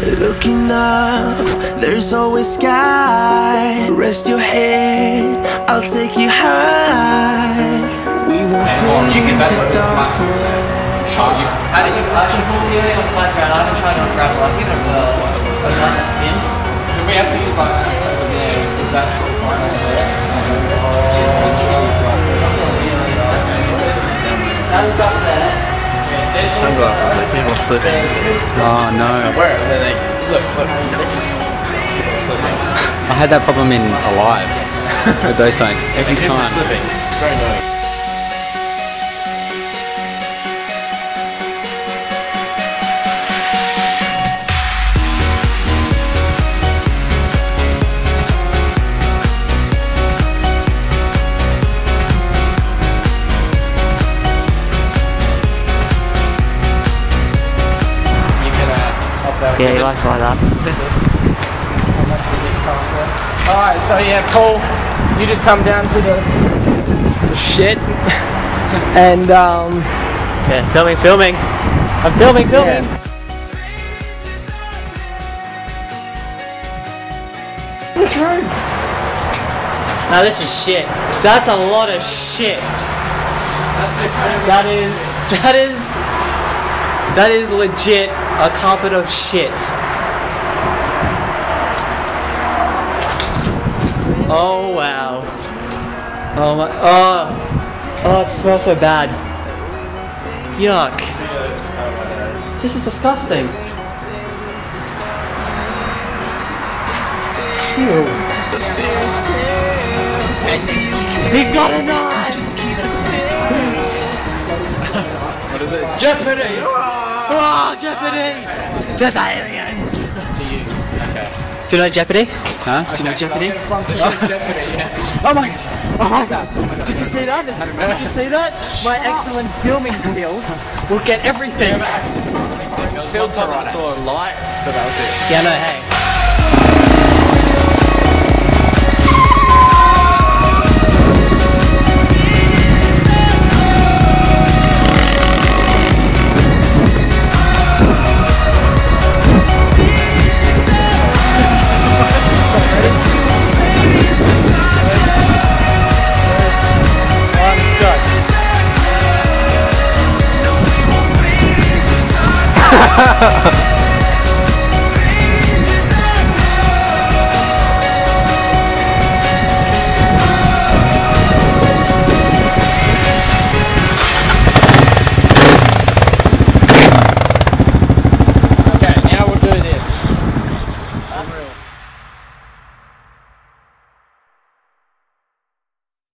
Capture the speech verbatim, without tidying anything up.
Looking up, there's always sky. Rest your head, I'll take you high. We won't fade into darkness. How did you flash it? Yeah, on flash around. I've been trying to grab like even a like skin. Do we have to use like over there? Is that fine over there? That's up there. Sunglasses, like people are slipping. Oh no. Where? They look, look. I had that problem in Alive with those things every time. Slipping. Very annoying. Yeah, he likes like that. Alright, so yeah, Paul, you just come down to the, the shit and um Yeah, filming, filming. I'm filming, filming. Yeah. This room. Now this is shit. That's a lot of shit. That's it. That is, that is, that is legit a carpet of shit. Oh wow. Oh my, oh, oh, it smells so bad. Yuck. This is disgusting. Ew. He's got a knife! What is it? Jeopardy! Oh, Jeopardy! There's aliens! To you. Okay. Do you know Jeopardy? Huh? Do you know Jeopardy? Jeopardy, yeah. Oh my god! Oh my god! Did you see that? Did you see that? My excellent filming skills will get everything. Filter on it. Saw a light, but that was it. Yeah, no, hey. Ha ha ha!